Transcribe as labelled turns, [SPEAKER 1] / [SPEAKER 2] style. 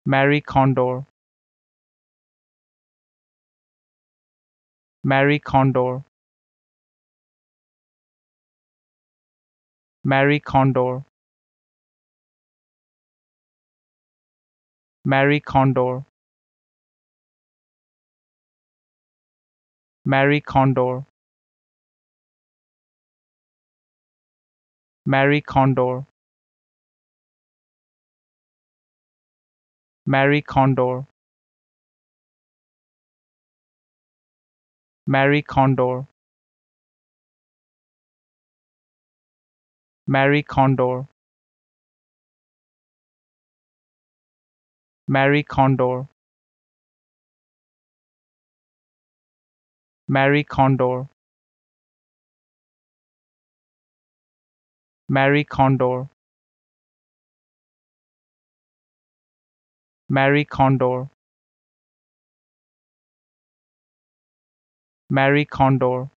[SPEAKER 1] Marie Kondo, Marie Kondo, Marie Kondo, Marie Kondo, Marie Kondo, Marie Kondo, Marie Kondo, Marie Kondo, Marie Kondo, Marie Kondo, Marie Kondo, Marie Kondo, Marie Kondo, Marie Kondo,